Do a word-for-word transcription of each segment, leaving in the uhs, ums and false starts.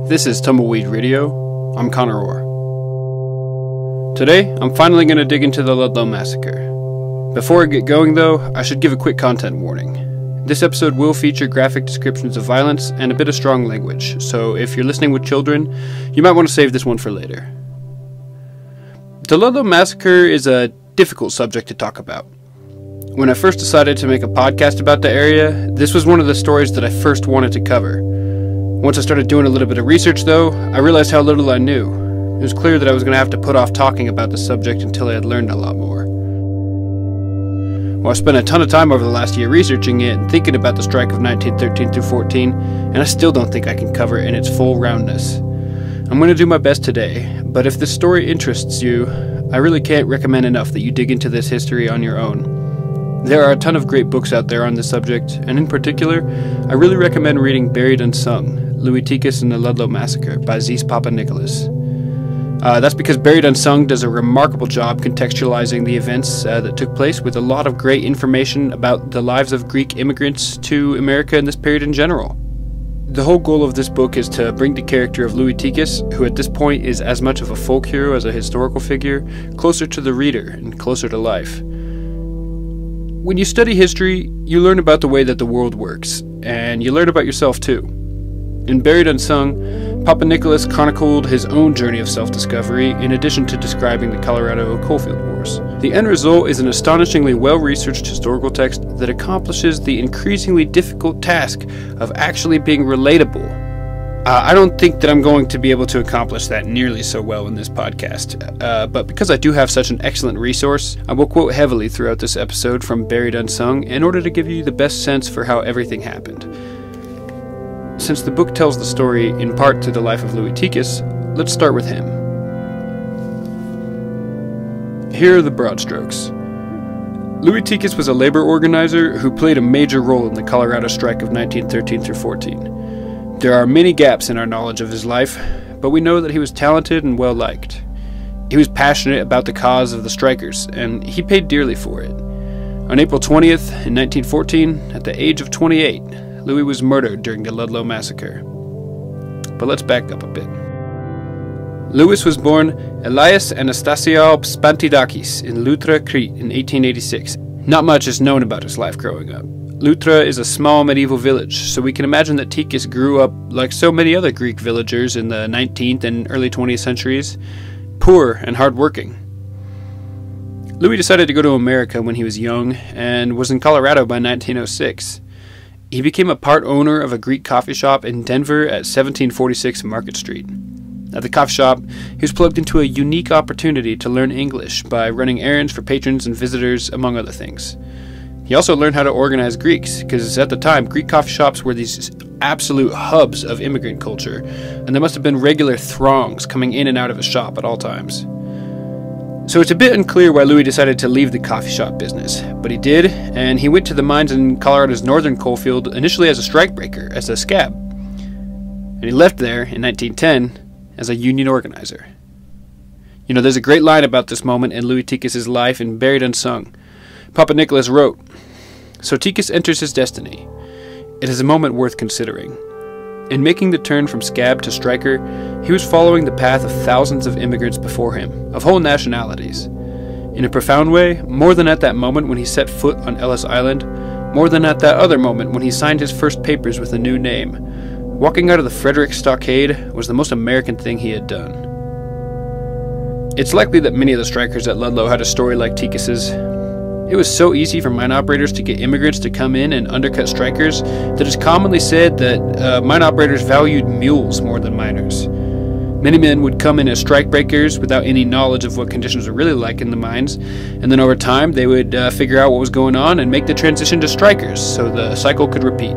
This is Tumbleweed Radio. I'm Connor Orr. Today, I'm finally going to dig into the Ludlow Massacre. Before I get going though, I should give a quick content warning. This episode will feature graphic descriptions of violence and a bit of strong language, so if you're listening with children, you might want to save this one for later. The Ludlow Massacre is a difficult subject to talk about. When I first decided to make a podcast about the area, this was one of the stories that I first wanted to cover. Once I started doing a little bit of research though, I realized how little I knew. It was clear that I was going to have to put off talking about the subject until I had learned a lot more. Well, I spent a ton of time over the last year researching it and thinking about the strike of nineteen thirteen through fourteen, and I still don't think I can cover it in its full roundness. I'm going to do my best today, but if this story interests you, I really can't recommend enough that you dig into this history on your own. There are a ton of great books out there on this subject, and in particular, I really recommend reading Buried Unsung, Louis Tikas and the Ludlow Massacre by Zeese Papanikolas. Uh, that's because Buried Unsung does a remarkable job contextualizing the events uh, that took place with a lot of great information about the lives of Greek immigrants to America in this period in general. The whole goal of this book is to bring the character of Louis Tikas, who at this point is as much of a folk hero as a historical figure, closer to the reader and closer to life. When you study history, you learn about the way that the world works, and you learn about yourself too. In Buried Unsung, Papanikolas chronicled his own journey of self-discovery in addition to describing the Colorado coalfield wars. The end result is an astonishingly well-researched historical text that accomplishes the increasingly difficult task of actually being relatable. Uh, I don't think that I'm going to be able to accomplish that nearly so well in this podcast, uh, but because I do have such an excellent resource, I will quote heavily throughout this episode from Buried Unsung in order to give you the best sense for how everything happened. Since the book tells the story in part through the life of Louis Tikas, let's start with him. Here are the broad strokes. Louis Tikas was a labor organizer who played a major role in the Colorado strike of nineteen thirteen through fourteen. There are many gaps in our knowledge of his life, but we know that he was talented and well-liked. He was passionate about the cause of the strikers, and he paid dearly for it. On April twentieth, in nineteen fourteen, at the age of twenty-eight, Louis was murdered during the Ludlow Massacre. But let's back up a bit. Louis was born Elias Anastasiou Spantidakis in Loutra, Crete in eighteen eighty-six. Not much is known about his life growing up. Loutra is a small medieval village, so we can imagine that Tikas grew up like so many other Greek villagers in the nineteenth and early twentieth centuries, poor and hardworking. Louis decided to go to America when he was young and was in Colorado by nineteen oh six. He became a part owner of a Greek coffee shop in Denver at seventeen forty-six Market Street. At the coffee shop, he was plugged into a unique opportunity to learn English by running errands for patrons and visitors, among other things. He also learned how to organize Greeks, because at the time, Greek coffee shops were these absolute hubs of immigrant culture, and there must have been regular throngs coming in and out of his shop at all times. So it's a bit unclear why Louis decided to leave the coffee shop business, but he did, and he went to the mines in Colorado's northern coalfield initially as a strikebreaker, as a scab. And he left there in nineteen ten as a union organizer. You know, there's a great line about this moment in Louis Tikas' life in Buried Unsung. Papanikolas wrote, "So Tikas enters his destiny. It is a moment worth considering. In making the turn from scab to striker, he was following the path of thousands of immigrants before him, of whole nationalities. In a profound way, more than at that moment when he set foot on Ellis Island, more than at that other moment when he signed his first papers with a new name, walking out of the Frederick Stockade was the most American thing he had done." It's likely that many of the strikers at Ludlow had a story like Tikas's. It was so easy for mine operators to get immigrants to come in and undercut strikers that it's commonly said that uh, mine operators valued mules more than miners. Many men would come in as strikebreakers without any knowledge of what conditions were really like in the mines, and then over time they would uh, figure out what was going on and make the transition to strikers so the cycle could repeat.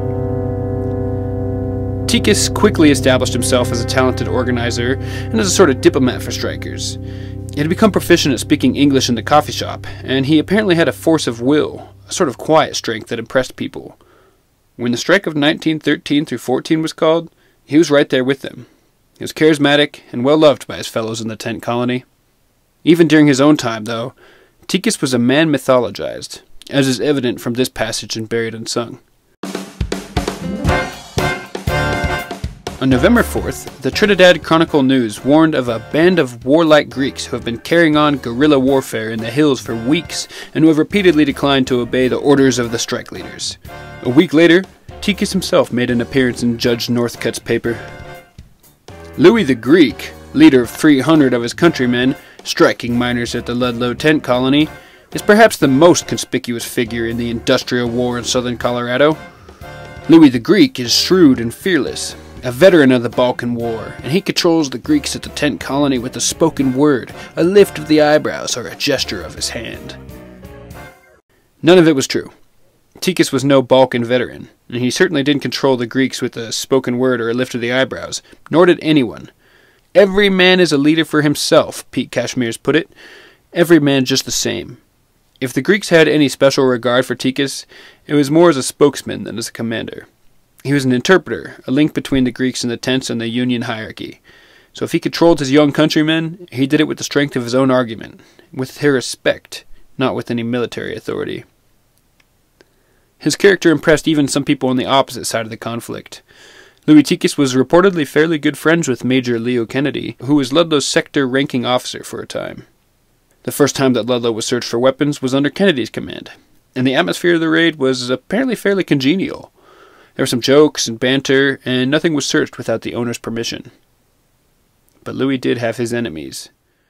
Tikas quickly established himself as a talented organizer and as a sort of diplomat for strikers. He had become proficient at speaking English in the coffee shop, and he apparently had a force of will, a sort of quiet strength that impressed people. When the strike of nineteen thirteen through fourteen was called, he was right there with them. He was charismatic and well loved by his fellows in the tent colony. Even during his own time, though, Tikas was a man mythologized, as is evident from this passage in Buried Unsung. On November fourth, the Trinidad Chronicle News warned of a band of warlike Greeks who have been carrying on guerrilla warfare in the hills for weeks and who have repeatedly declined to obey the orders of the strike leaders. A week later, Tikas himself made an appearance in Judge Northcote's paper. Louis the Greek, leader of three hundred of his countrymen, striking miners at the Ludlow tent colony, is perhaps the most conspicuous figure in the industrial war in southern Colorado. Louis the Greek is shrewd and fearless, a veteran of the Balkan War, and he controls the Greeks at the tent colony with a spoken word, a lift of the eyebrows, or a gesture of his hand. None of it was true. Tikas was no Balkan veteran, and he certainly didn't control the Greeks with a spoken word or a lift of the eyebrows, nor did anyone. Every man is a leader for himself, Pete Cashmere's put it. Every man just the same. If the Greeks had any special regard for Tikas, it was more as a spokesman than as a commander. He was an interpreter, a link between the Greeks in the tents and the Union hierarchy. So if he controlled his young countrymen, he did it with the strength of his own argument, with their respect, not with any military authority. His character impressed even some people on the opposite side of the conflict. Louis Tikas was reportedly fairly good friends with Major Leo Kennedy, who was Ludlow's sector ranking officer for a time. The first time that Ludlow was searched for weapons was under Kennedy's command, and the atmosphere of the raid was apparently fairly congenial. There were some jokes and banter, and nothing was searched without the owner's permission. But Louis did have his enemies.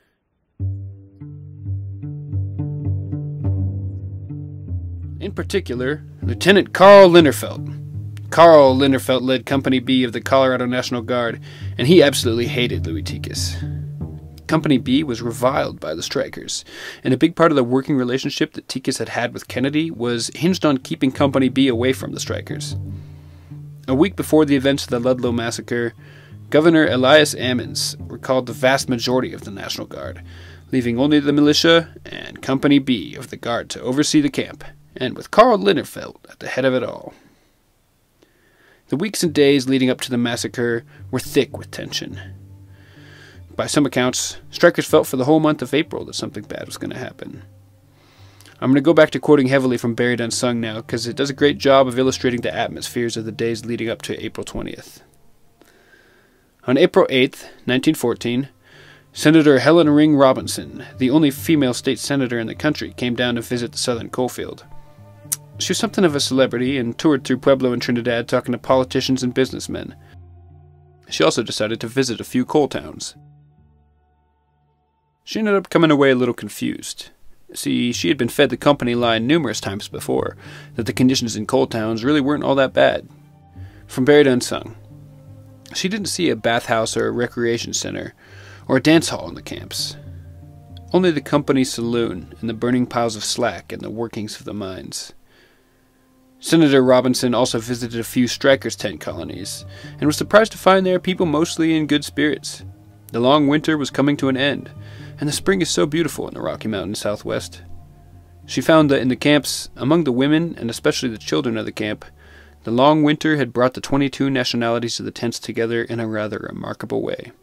In particular, Lieutenant Carl Linderfelt. Carl Linderfelt led Company B of the Colorado National Guard, and he absolutely hated Louis Tikas. Company B was reviled by the strikers, and a big part of the working relationship that Tikas had had with Kennedy was hinged on keeping Company B away from the strikers. A week before the events of the Ludlow Massacre, Governor Elias Ammons recalled the vast majority of the National Guard, leaving only the militia and Company B of the Guard to oversee the camp, and with Carl Linderfelt at the head of it all. The weeks and days leading up to the massacre were thick with tension. By some accounts, strikers felt for the whole month of April that something bad was going to happen. I'm going to go back to quoting heavily from Buried Unsung now, because it does a great job of illustrating the atmospheres of the days leading up to April twentieth. On April eighth, nineteen fourteen, Senator Helen Ring Robinson, the only female state senator in the country, came down to visit the southern coalfield. She was something of a celebrity and toured through Pueblo and Trinidad talking to politicians and businessmen. She also decided to visit a few coal towns. She ended up coming away a little confused. See, she had been fed the company line numerous times before, that the conditions in coal towns really weren't all that bad. From Buried Unsung. She didn't see a bathhouse or a recreation center, or a dance hall in the camps. Only the company saloon and the burning piles of slack and the workings of the mines. Senator Robinson also visited a few strikers' tent colonies, and was surprised to find there people mostly in good spirits. The long winter was coming to an end, and the spring is so beautiful in the Rocky Mountain Southwest. She found that in the camps, among the women, and especially the children of the camp, the long winter had brought the twenty-two nationalities of the tents together in a rather remarkable way.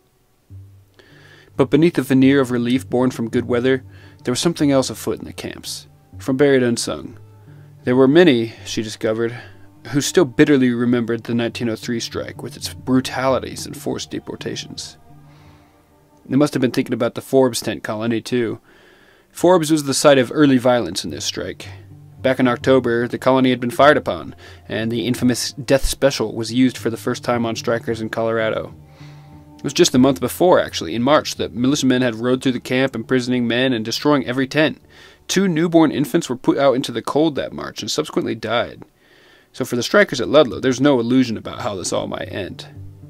But beneath the veneer of relief born from good weather, there was something else afoot in the camps. From Buried Unsung. There were many, she discovered, who still bitterly remembered the nineteen oh three strike with its brutalities and forced deportations. They must have been thinking about the Forbes tent colony, too. Forbes was the site of early violence in this strike. Back in October, the colony had been fired upon, and the infamous death special was used for the first time on strikers in Colorado. It was just the month before, actually, in March, that militiamen had rode through the camp, imprisoning men and destroying every tent. Two newborn infants were put out into the cold that March and subsequently died. So for the strikers at Ludlow, there's no illusion about how this all might end.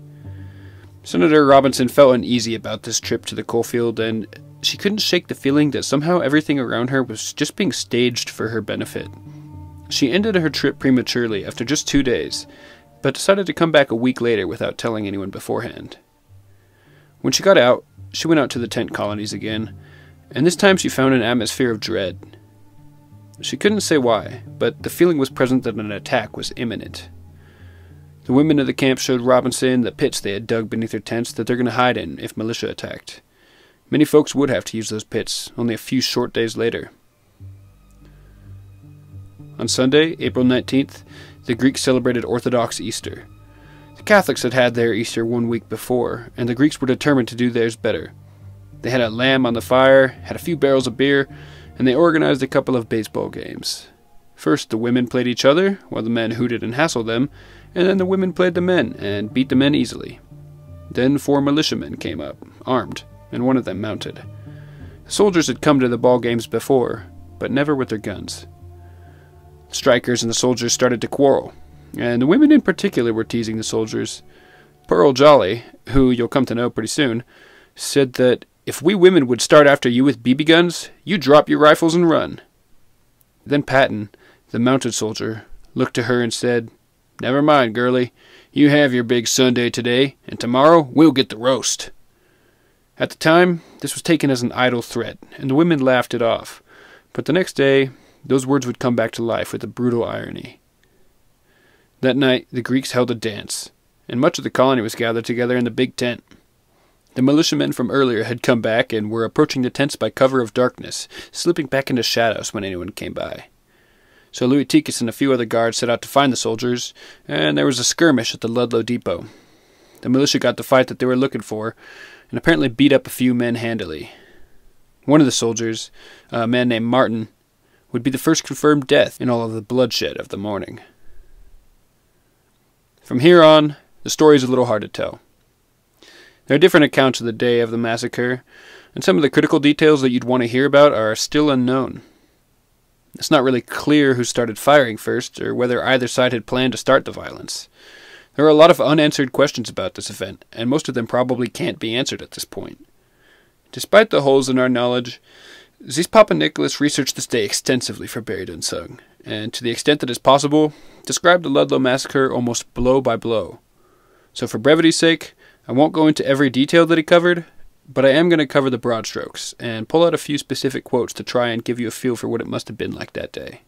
Senator Robinson felt uneasy about this trip to the coalfield, and she couldn't shake the feeling that somehow everything around her was just being staged for her benefit. She ended her trip prematurely after just two days, but decided to come back a week later without telling anyone beforehand. When she got out, she went out to the tent colonies again, and this time she found an atmosphere of dread. She couldn't say why, but the feeling was present that an attack was imminent. The women of the camp showed Robinson the pits they had dug beneath their tents that they're going to hide in if militia attacked. Many folks would have to use those pits, only a few short days later. On Sunday, April nineteenth, the Greeks celebrated Orthodox Easter. The Catholics had had their Easter one week before, and the Greeks were determined to do theirs better. They had a lamb on the fire, had a few barrels of beer, and they organized a couple of baseball games. First, the women played each other, while the men hooted and hassled them, and then the women played the men, and beat the men easily. Then four militiamen came up, armed, and one of them mounted. The soldiers had come to the ball games before, but never with their guns. The strikers and the soldiers started to quarrel, and the women in particular were teasing the soldiers. Pearl Jolly, who you'll come to know pretty soon, said that if we women would start after you with B B guns, you drop your rifles and run. Then Patton, the mounted soldier, looked to her and said, "Never mind, girlie. You have your big Sunday today, and tomorrow we'll get the roast." At the time, this was taken as an idle threat, and the women laughed it off. But the next day, those words would come back to life with a brutal irony. That night, the Greeks held a dance, and much of the colony was gathered together in the big tent. The militiamen from earlier had come back and were approaching the tents by cover of darkness, slipping back into shadows when anyone came by. So Louis Tikas and a few other guards set out to find the soldiers, and there was a skirmish at the Ludlow depot. The militia got the fight that they were looking for, and apparently beat up a few men handily. One of the soldiers, a man named Martin, would be the first confirmed death in all of the bloodshed of the morning. From here on, the story is a little hard to tell. There are different accounts of the day of the massacre, and some of the critical details that you'd want to hear about are still unknown. It's not really clear who started firing first, or whether either side had planned to start the violence. There are a lot of unanswered questions about this event, and most of them probably can't be answered at this point. Despite the holes in our knowledge, Zeese Papanikolas researched this day extensively for Buried Unsung, and to the extent that is possible, described the Ludlow Massacre almost blow by blow. So for brevity's sake, I won't go into every detail that he covered, but I am going to cover the broad strokes, and pull out a few specific quotes to try and give you a feel for what it must have been like that day.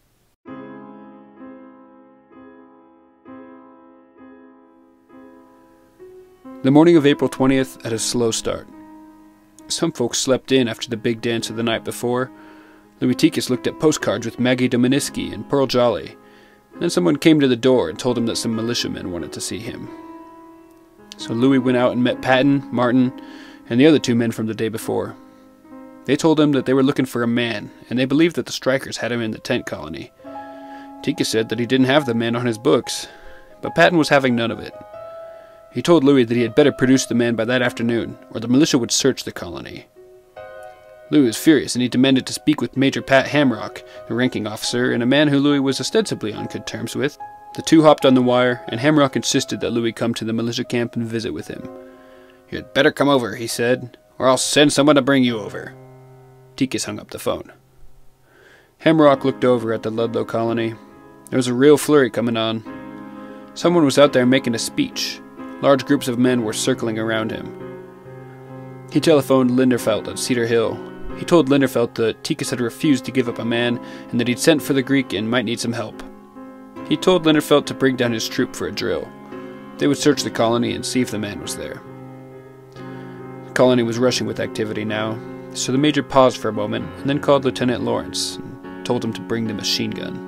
The morning of April twentieth had a slow start. Some folks slept in after the big dance of the night before. Louis Tikas looked at postcards with Maggie Dominiski and Pearl Jolly, and then someone came to the door and told him that some militiamen wanted to see him. So Louis went out and met Patton, Martin, and the other two men from the day before. They told him that they were looking for a man, and they believed that the strikers had him in the tent colony. Tikas said that he didn't have the man on his books, but Patton was having none of it. He told Louis that he had better produce the man by that afternoon, or the militia would search the colony. Louis was furious, and he demanded to speak with Major Pat Hamrock, the ranking officer, and a man who Louis was ostensibly on good terms with. The two hopped on the wire, and Hamrock insisted that Louis come to the militia camp and visit with him. "You'd better come over," he said, "or I'll send someone to bring you over." Tikas hung up the phone. Hamrock looked over at the Ludlow colony. There was a real flurry coming on. Someone was out there making a speech. Large groups of men were circling around him. He telephoned Linderfelt at Cedar Hill. He told Linderfelt that Tikas had refused to give up a man, and that he'd sent for the Greek and might need some help. He told Linderfelt to bring down his troop for a drill. They would search the colony and see if the man was there. The colony was rushing with activity now, so the major paused for a moment and then called Lieutenant Lawrence and told him to bring the machine gun.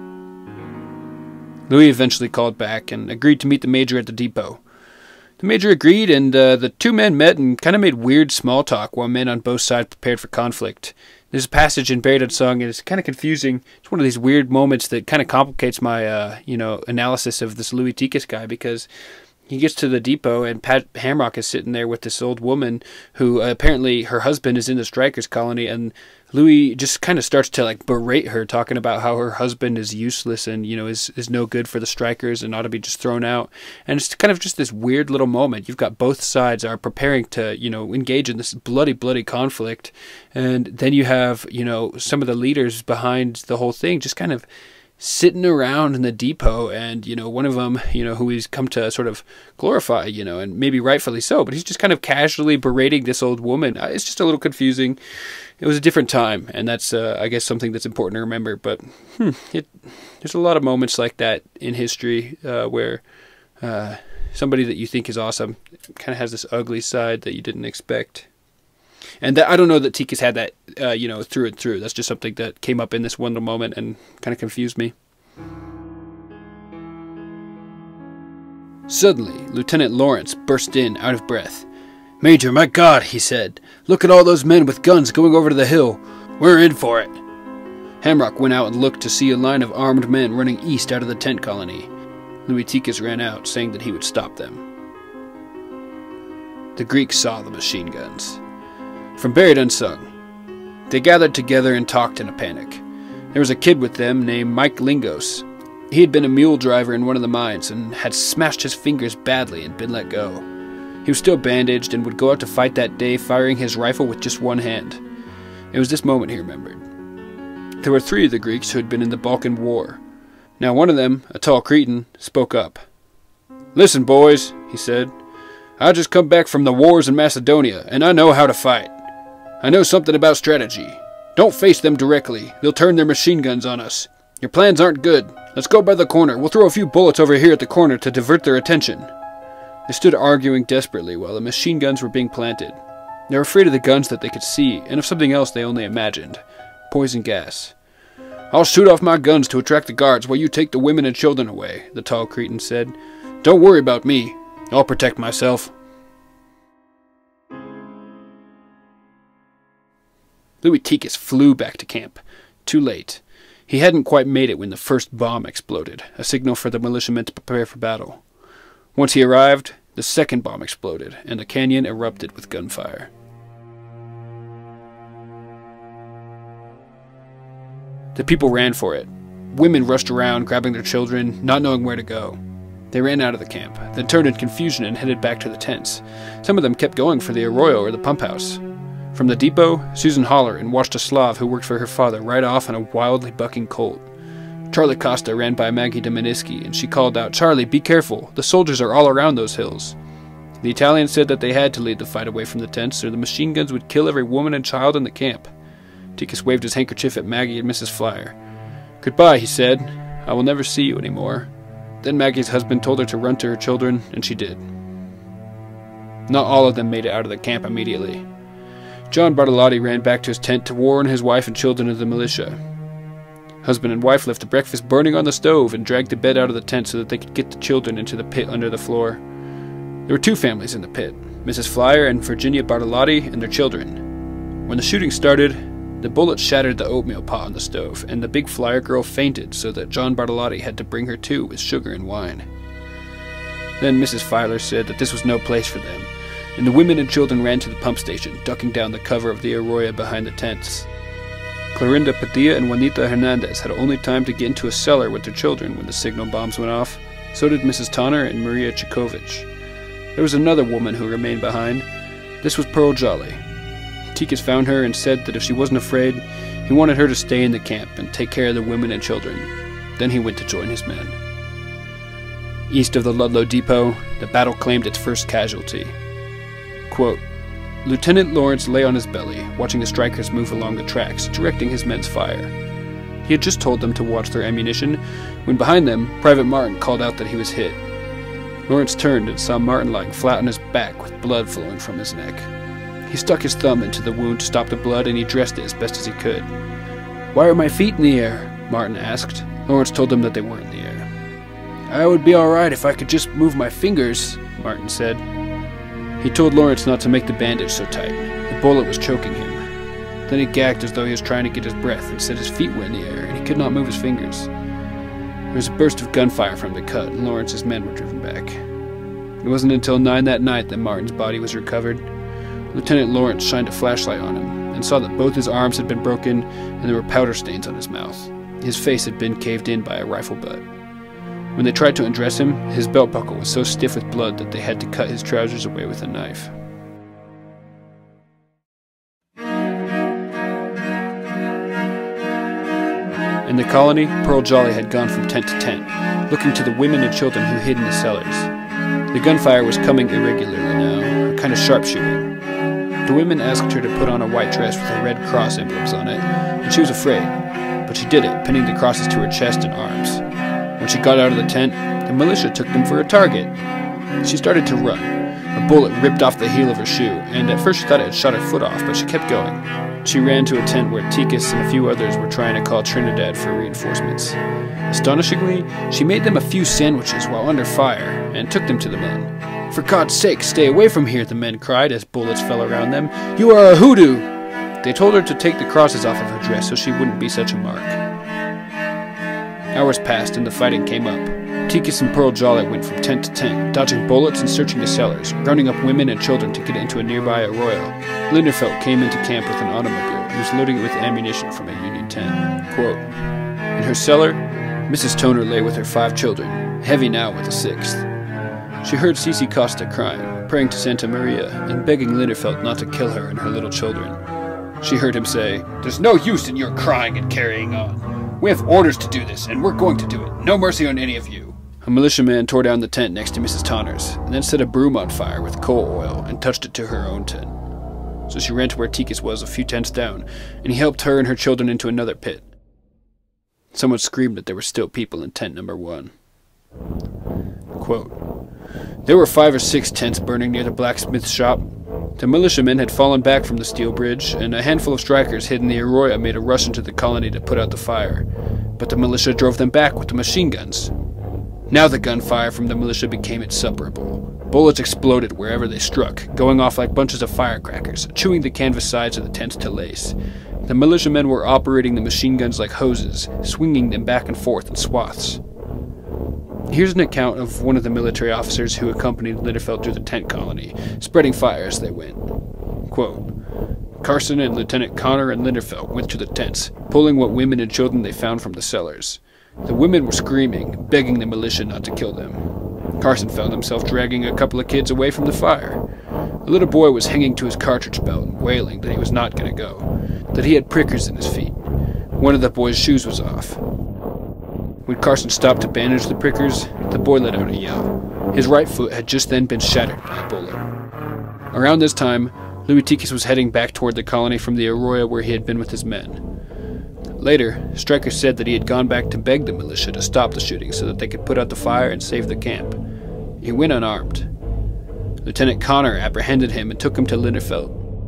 Louis eventually called back and agreed to meet the major at the depot. The major agreed, and uh, the two men met and kind of made weird small talk while men on both sides prepared for conflict. There's a passage in Buried Unsung, and it's kind of confusing. It's one of these weird moments that kind of complicates my, uh, you know, analysis of this Louis Tikas guy, because he gets to the depot, and Pat Hamrock is sitting there with this old woman who uh, apparently her husband is in the strikers colony, and Louis just kind of starts to like berate her, talking about how her husband is useless and, you know, is, is no good for the strikers and ought to be just thrown out. And it's kind of just this weird little moment. You've got both sides are preparing to, you know, engage in this bloody, bloody conflict. And then you have, you know, some of the leaders behind the whole thing just kind of sitting around in the depot, and, you know, one of them, you know, who he's come to sort of glorify, you know, and maybe rightfully so, but he's just kind of casually berating this old woman. It's just a little confusing. It was a different time, and that's, uh, I guess, something that's important to remember, but hmm, it, there's a lot of moments like that in history uh, where uh, somebody that you think is awesome kind of has this ugly side that you didn't expect. And that, I don't know that Tikas had that, uh, you know, through and through. That's just something that came up in this one little moment and kind of confused me. Suddenly, Lieutenant Lawrence burst in, out of breath. "Major, my God," he said. "Look at all those men with guns going over to the hill. We're in for it." Hamrock went out and looked to see a line of armed men running east out of the tent colony. Louis Tikas ran out, saying that he would stop them. The Greeks saw the machine guns. From Buried Unsung. They gathered together and talked in a panic. There was a kid with them named Mike Lingos. He had been a mule driver in one of the mines and had smashed his fingers badly and been let go. He was still bandaged and would go out to fight that day, firing his rifle with just one hand. It was this moment he remembered. There were three of the Greeks who had been in the Balkan War. Now one of them, a tall Cretan, spoke up. "Listen, boys," he said. "I just come back from the wars in Macedonia, and I know how to fight. I know something about strategy. Don't face them directly. They'll turn their machine guns on us. Your plans aren't good. Let's go by the corner. We'll throw a few bullets over here at the corner to divert their attention." They stood arguing desperately while the machine guns were being planted. They were afraid of the guns that they could see, and of something else they only imagined. Poison gas. "I'll shoot off my guns to attract the guards while you take the women and children away," the tall Cretan said. "Don't worry about me. I'll protect myself." Louis Tikas flew back to camp. Too late. He hadn't quite made it when the first bomb exploded, a signal for the militiamen to prepare for battle. Once he arrived, the second bomb exploded, and the canyon erupted with gunfire. The people ran for it. Women rushed around, grabbing their children, not knowing where to go. They ran out of the camp, then turned in confusion and headed back to the tents. Some of them kept going for the arroyo or the pump house. From the depot, Susan Holleran watched a Slav who worked for her father ride off on a wildly bucking colt. Charlie Costa ran by Maggie Dominiski, and she called out, "Charlie, be careful. The soldiers are all around those hills." The Italian said that they had to lead the fight away from the tents, or the machine guns would kill every woman and child in the camp. Tikas waved his handkerchief at Maggie and Missus Flyer. "Goodbye," he said. "I will never see you anymore." Then Maggie's husband told her to run to her children, and she did. Not all of them made it out of the camp immediately. John Bartolotti ran back to his tent to warn his wife and children of the militia. Husband and wife left the breakfast burning on the stove and dragged the bed out of the tent so that they could get the children into the pit under the floor. There were two families in the pit, Missus Flyer and Virginia Bartolotti and their children. When the shooting started, the bullet shattered the oatmeal pot on the stove, and the big Flyer girl fainted so that John Bartolotti had to bring her to with sugar and wine. Then Missus Filer said that this was no place for them, and the women and children ran to the pump station, ducking down the cover of the arroyo behind the tents. Clorinda Padilla and Juanita Hernandez had only time to get into a cellar with their children when the signal bombs went off. So did Missus Tonner and Maria Chikovich. There was another woman who remained behind. This was Pearl Jolly. Tikas found her and said that if she wasn't afraid, he wanted her to stay in the camp and take care of the women and children. Then he went to join his men. East of the Ludlow Depot, the battle claimed its first casualty. Quote, Lieutenant Lawrence lay on his belly, watching the strikers move along the tracks, directing his men's fire. He had just told them to watch their ammunition, when behind them, Private Martin called out that he was hit. Lawrence turned and saw Martin lying flat on his back with blood flowing from his neck. He stuck his thumb into the wound to stop the blood, and he dressed it as best as he could. "Why are my feet in the air?" Martin asked. Lawrence told him that they weren't in the air. "I would be all right if I could just move my fingers," Martin said. He told Lawrence not to make the bandage so tight. The bullet was choking him. Then he gagged as though he was trying to get his breath and said his feet were in the air and he could not move his fingers. There was a burst of gunfire from the cut, and Lawrence's men were driven back. It wasn't until nine that night that Martin's body was recovered. Lieutenant Lawrence shined a flashlight on him and saw that both his arms had been broken and there were powder stains on his mouth. His face had been caved in by a rifle butt. When they tried to undress him, his belt buckle was so stiff with blood that they had to cut his trousers away with a knife. In the colony, Pearl Jolly had gone from tent to tent, looking to the women and children who hid in the cellars. The gunfire was coming irregularly now, a kind of sharpshooting. The women asked her to put on a white dress with a red cross emblems on it, and she was afraid, but she did it, pinning the crosses to her chest and arms. When she got out of the tent, the militia took them for a target. She started to run. A bullet ripped off the heel of her shoe, and at first she thought it had shot her foot off, but she kept going. she ran to a tent where Tikas and a few others were trying to call Trinidad for reinforcements. Astonishingly, she made them a few sandwiches while under fire and took them to the men. "For God's sake, stay away from here," the men cried as bullets fell around them. "You are a hoodoo!" They told her to take the crosses off of her dress so she wouldn't be such a mark. Hours passed and the fighting came up. Tikas and Pearl Jolly went from tent to tent, dodging bullets and searching the cellars, rounding up women and children to get into a nearby arroyo. Linderfelt came into camp with an automobile and was loading it with ammunition from a Union tent. Quote, "In her cellar, Missus Toner lay with her five children, heavy now with a sixth. She heard Zeese Costa crying, praying to Santa Maria, and begging Linderfelt not to kill her and her little children. She heard him say, 'There's no use in your crying and carrying on. We have orders to do this, and we're going to do it. No mercy on any of you.' A militiaman tore down the tent next to Missus Tonner's, and then set a broom on fire with coal oil and touched it to her own tent. So she ran to where Tikas was a few tents down, and he helped her and her children into another pit. Someone screamed that there were still people in tent number one." Quote, "There were five or six tents burning near the blacksmith's shop. The militiamen had fallen back from the steel bridge, and a handful of strikers hid in the arroyo made a rush into the colony to put out the fire. But the militia drove them back with the machine guns. Now the gunfire from the militia became insupportable. Bullets exploded wherever they struck, going off like bunches of firecrackers, chewing the canvas sides of the tents to lace. The militiamen were operating the machine guns like hoses, swinging them back and forth in swaths." Here's an account of one of the military officers who accompanied Linderfelt through the tent colony, spreading fire as they went. Quote, "Carson and Lieutenant Connor and Linderfelt went to the tents, pulling what women and children they found from the cellars. The women were screaming, begging the militia not to kill them. Carson found himself dragging a couple of kids away from the fire. A little boy was hanging to his cartridge belt and wailing that he was not going to go, that he had prickers in his feet. One of the boy's shoes was off. When Carson stopped to bandage the prickers, the boy let out a yell. His right foot had just then been shattered by a bullet." Around this time, Louis Tikas was heading back toward the colony from the arroyo where he had been with his men. Later, Stryker said that he had gone back to beg the militia to stop the shooting so that they could put out the fire and save the camp. He went unarmed. Lieutenant Connor apprehended him and took him to Linderfelt.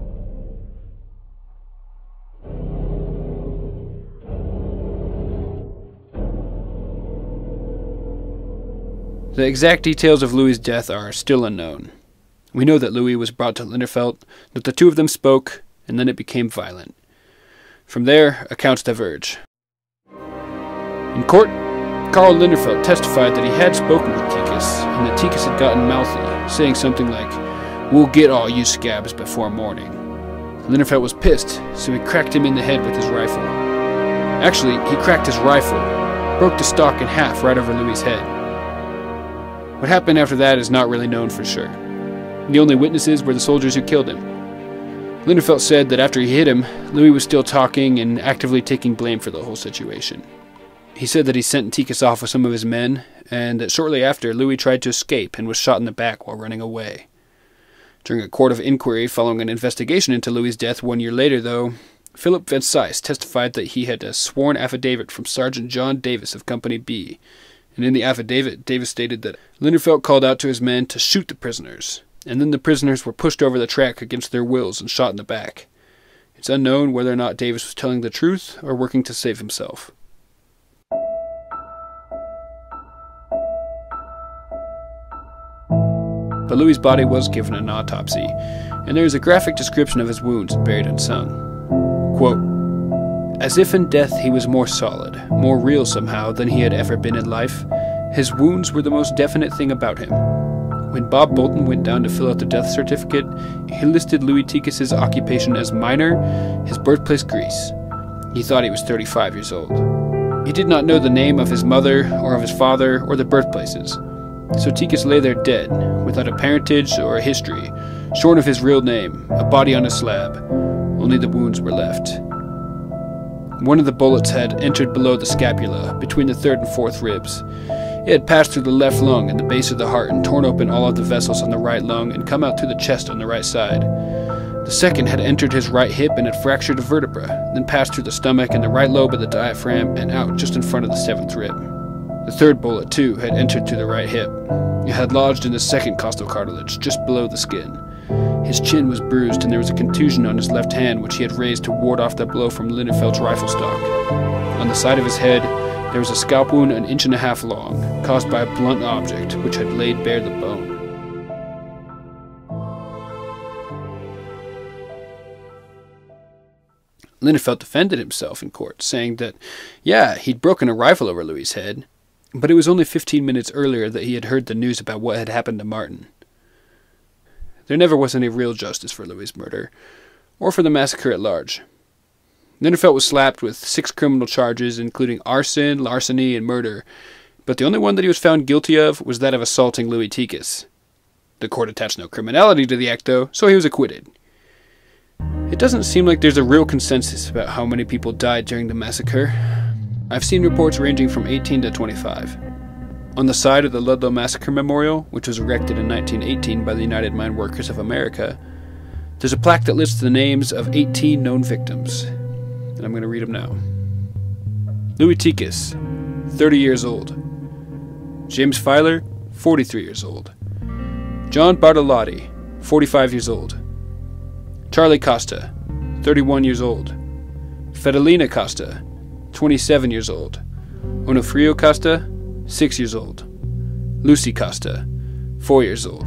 The exact details of Louis's death are still unknown. We know that Louis was brought to Linderfelt, that the two of them spoke, and then it became violent. From there, accounts diverge. In court, Carl Linderfelt testified that he had spoken with Tikas, and that Tikas had gotten mouthy, saying something like, "We'll get all you scabs before morning." Linderfelt was pissed, so he cracked him in the head with his rifle. Actually, he cracked his rifle, broke the stock in half right over Louis's head. What happened after that is not really known for sure. The only witnesses were the soldiers who killed him. Linderfelt said that after he hit him, Louis was still talking and actively taking blame for the whole situation. He said that he sent Tikas off with some of his men, and that shortly after, Louis tried to escape and was shot in the back while running away. During a court of inquiry following an investigation into Louis's death one year later, though, Philip Van Cise testified that he had a sworn affidavit from Sergeant John Davis of Company B, and in the affidavit, Davis stated that Linderfelt called out to his men to shoot the prisoners, and then the prisoners were pushed over the track against their wills and shot in the back. It's unknown whether or not Davis was telling the truth or working to save himself. But Louis's body was given an autopsy, and there is a graphic description of his wounds in Buried Unsung. Quote, "As if in death he was more solid, more real somehow than he had ever been in life, his wounds were the most definite thing about him. When Bob Bolton went down to fill out the death certificate, he listed Louis Tikas' occupation as miner, his birthplace Greece. He thought he was thirty-five years old. He did not know the name of his mother or of his father or the birthplaces. So Tikas lay there dead, without a parentage or a history, shorn of his real name, a body on a slab. Only the wounds were left. One of the bullets had entered below the scapula, between the third and fourth ribs. It had passed through the left lung and the base of the heart and torn open all of the vessels on the right lung and come out through the chest on the right side. The second had entered his right hip and had fractured a vertebra, then passed through the stomach and the right lobe of the diaphragm and out just in front of the seventh rib. The third bullet, too, had entered through the right hip. It had lodged in the second costal cartilage, just below the skin. His chin was bruised, and there was a contusion on his left hand, which he had raised to ward off the blow from Linnefeld's rifle stock. On the side of his head, there was a scalp wound an inch and a half long, caused by a blunt object, which had laid bare the bone. Linnefeld defended himself in court, saying that, yeah, he'd broken a rifle over Louis's head, but it was only fifteen minutes earlier that he had heard the news about what had happened to Martin. There never was any real justice for Louis's murder, or for the massacre at large. Linnefeld was slapped with six criminal charges, including arson, larceny, and murder, but the only one that he was found guilty of was that of assaulting Louis Tikas. The court attached no criminality to the act, though, so he was acquitted. It doesn't seem like there's a real consensus about how many people died during the massacre. I've seen reports ranging from eighteen to twenty-five. On the side of the Ludlow Massacre Memorial, which was erected in nineteen eighteen by the United Mine Workers of America, there's a plaque that lists the names of eighteen known victims, and I'm going to read them now. Louis Tikas, thirty years old. James Filer, forty-three years old. John Bartolotti, forty-five years old. Charlie Costa, thirty-one years old. Fedelina Costa, twenty-seven years old. Onofrio Costa, six years old. Lucy Costa, four years old.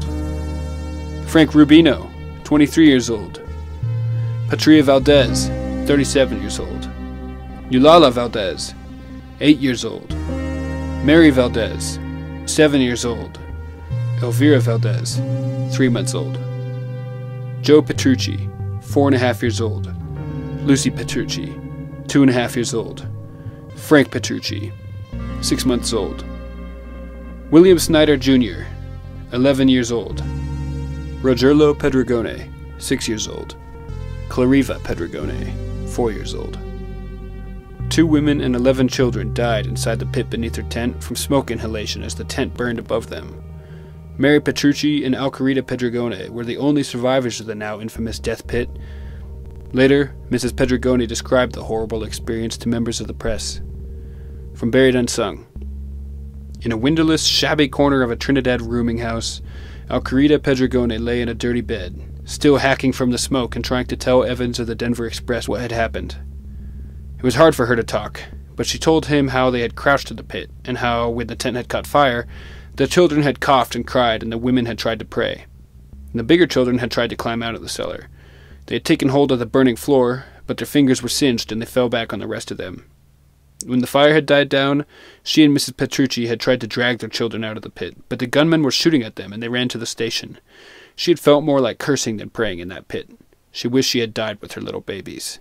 Frank Rubino, twenty-three years old. Patria Valdez, thirty-seven years old. Eulala Valdez, eight years old. Mary Valdez, seven years old. Elvira Valdez, three months old. Joe Petrucci, four and a half years old. Lucy Petrucci, two and a half years old. Frank Petrucci, six months old. William Snyder Junior, eleven years old. Rogerlo Pedregone, six years old. Clariva Pedregone, four years old. Two women and eleven children died inside the pit beneath their tent from smoke inhalation as the tent burned above them. Mary Petrucci and Alcarita Pedregone were the only survivors of the now infamous death pit. Later, Missus Pedregone described the horrible experience to members of the press. From Buried Unsung. In a windowless, shabby corner of a Trinidad rooming house, Alcarita Pedregone lay in a dirty bed, still hacking from the smoke and trying to tell Evans of the Denver Express what had happened. It was hard for her to talk, but she told him how they had crouched at the pit, and how, when the tent had caught fire, the children had coughed and cried, and the women had tried to pray. And the bigger children had tried to climb out of the cellar. They had taken hold of the burning floor, but their fingers were singed, and they fell back on the rest of them. When the fire had died down, she and Missus Petrucci had tried to drag their children out of the pit, but the gunmen were shooting at them, and they ran to the station. She had felt more like cursing than praying in that pit. She wished she had died with her little babies.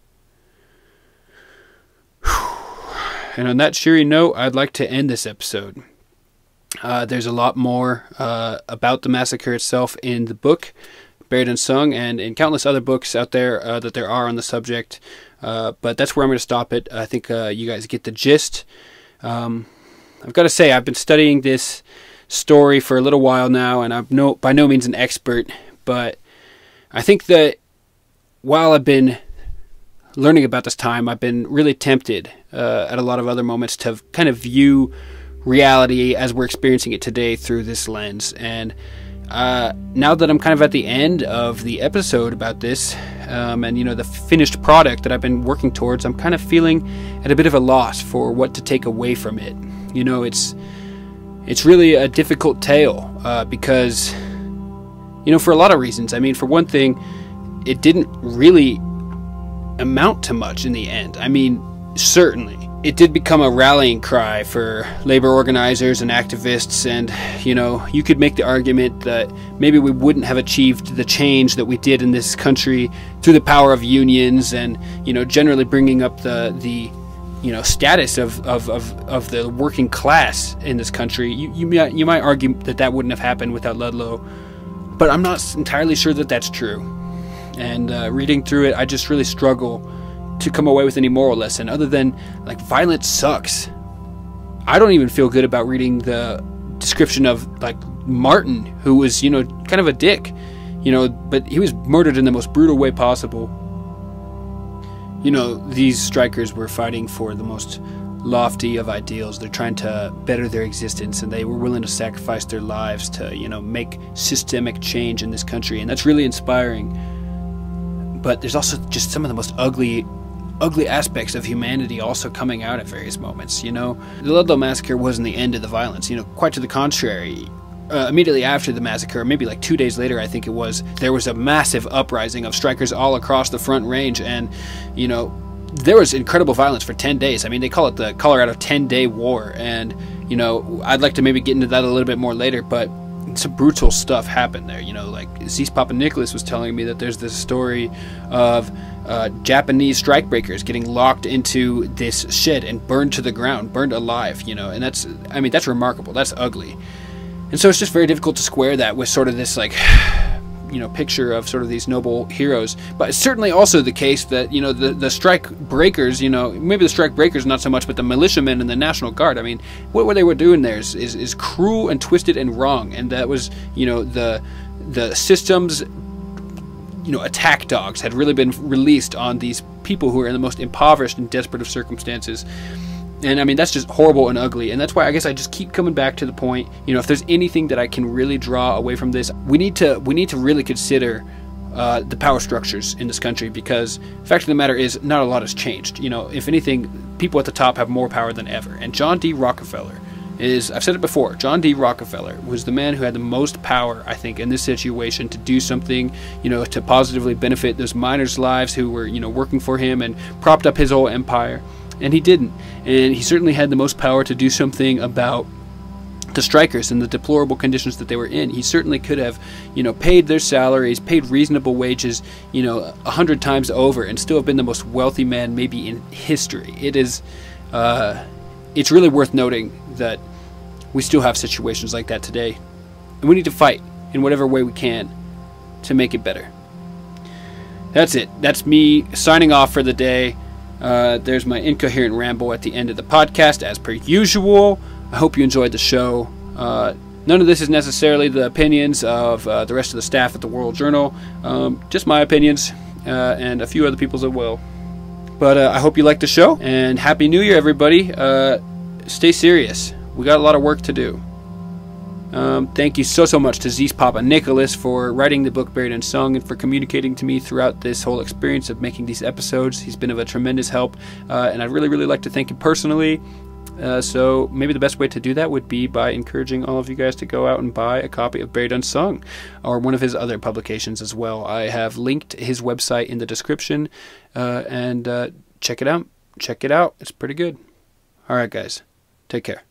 And on that cheery note, I'd like to end this episode. Uh, there's a lot more uh, about the massacre itself in the book, Buried Unsung, and in countless other books out there uh, that there are on the subject. Uh, but that's where I'm going to stop it. I think uh, you guys get the gist. Um, I've got to say, I've been studying this story for a little while now, and I'm no by no means an expert, but I think that while I've been learning about this time, I've been really tempted uh, at a lot of other moments to kind of view reality as we're experiencing it today through this lens. And uh, now that I'm kind of at the end of the episode about this, um, and you know, the finished product that I've been working towards, I'm kind of feeling at a bit of a loss for what to take away from it. You know, it's it's really a difficult tale uh, because, you know, for a lot of reasons. I mean, for one thing, it didn't really amount to much in the end. I mean, certainly it did become a rallying cry for labor organizers and activists, and, you know, you could make the argument that maybe we wouldn't have achieved the change that we did in this country through the power of unions and, you know, generally bringing up the, the you know, status of, of, of, of the working class in this country. You, you, might, you might argue that that wouldn't have happened without Ludlow, but I'm not entirely sure that that's true. And uh, reading through it, I just really struggle to come away with any moral lesson other than, like, violence sucks. I don't even feel good about reading the description of, like, Martin, who was, you know, kind of a dick, you know, but he was murdered in the most brutal way possible. You know, these strikers were fighting for the most lofty of ideals. They're trying to better their existence, and they were willing to sacrifice their lives to, you know, make systemic change in this country, and that's really inspiring. But there's also just some of the most ugly ugly aspects of humanity also coming out at various moments. You know, the Ludlow Massacre wasn't the end of the violence. You know, quite to the contrary. Uh, immediately after the massacre, maybe like two days later, I think it was, there was a massive uprising of strikers all across the Front Range, and, you know, there was incredible violence for ten days. I mean, they call it the Colorado ten-day war, and, you know, I'd like to maybe get into that a little bit more later, but some brutal stuff happened there. You know, like Zeese Papanikolas was telling me that there's this story of uh, Japanese strikebreakers getting locked into this shed and burned to the ground, burned alive, you know, and that's, I mean, that's remarkable. That's ugly. And so it's just very difficult to square that with sort of this, like, you know, picture of sort of these noble heroes. But it's certainly also the case that, you know, the, the strike breakers, you know, maybe the strike breakers not so much, but the militiamen and the National Guard, I mean, what, what they were doing there is, is, is cruel and twisted and wrong. And that was, you know, the, the system's, you know, attack dogs had really been released on these people who are in the most impoverished and desperate of circumstances. And I mean, that's just horrible and ugly. And that's why I guess I just keep coming back to the point, you know, if there's anything that I can really draw away from this, we need to we need to really consider uh, the power structures in this country, because the fact of the matter is not a lot has changed. You know, if anything, people at the top have more power than ever. And John D. Rockefeller is, I've said it before, John D. Rockefeller was the man who had the most power, I think, in this situation to do something, you know, to positively benefit those miners' lives who were, you know, working for him and propped up his whole empire. And he didn't. And he certainly had the most power to do something about the strikers and the deplorable conditions that they were in. He certainly could have, you know, paid their salaries, paid reasonable wages, you know, a hundred times over, and still have been the most wealthy man maybe in history. It is, uh, it's really worth noting that we still have situations like that today. And we need to fight in whatever way we can to make it better. That's it. That's me signing off for the day. Uh, there's my incoherent ramble at the end of the podcast, as per usual. I hope you enjoyed the show. Uh, none of this is necessarily the opinions of uh, the rest of the staff at the World Journal. Um, just my opinions, uh, and a few other people's as well. But uh, I hope you liked the show, and Happy New Year, everybody. Uh, stay serious. We got a lot of work to do. Um, thank you so, so much to Zeese Papanikolas for writing the book Buried Unsung and for communicating to me throughout this whole experience of making these episodes. He's been of a tremendous help, uh, and I'd really, really like to thank him personally. Uh, so maybe the best way to do that would be by encouraging all of you guys to go out and buy a copy of Buried Unsung, or one of his other publications as well. I have linked his website in the description, uh, and uh, check it out. Check it out. It's pretty good. All right, guys. Take care.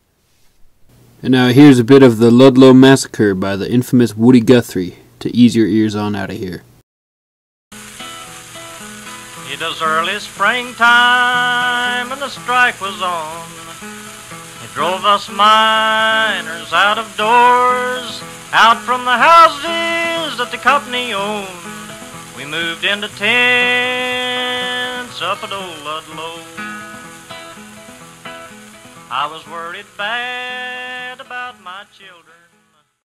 And now here's a bit of the Ludlow Massacre by the infamous Woody Guthrie to ease your ears on out of here. It was early springtime and the strike was on. It drove us miners out of doors, out from the houses that the company owned. We moved into tents up at old Ludlow. I was worried bad about my children.